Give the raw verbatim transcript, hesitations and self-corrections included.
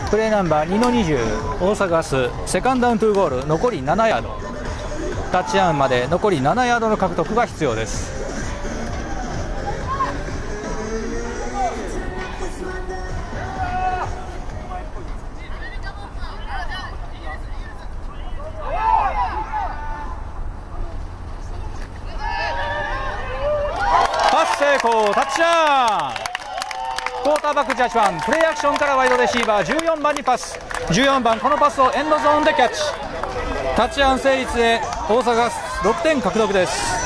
プレーナンバーにのにじゅう、大阪ガスセカンドダウントゥーゴール、残りななヤード、タッチダウンまで残りななヤードの獲得が必要です。パス成功、タッチダウン。クォーターバックじゅうはちばん、プレーアクションからワイドレシーバーじゅうよんばんにパス、じゅうよんばんこのパスをエンドゾーンでキャッチ、タッチダウン成立で大阪ガスろくてん獲得です。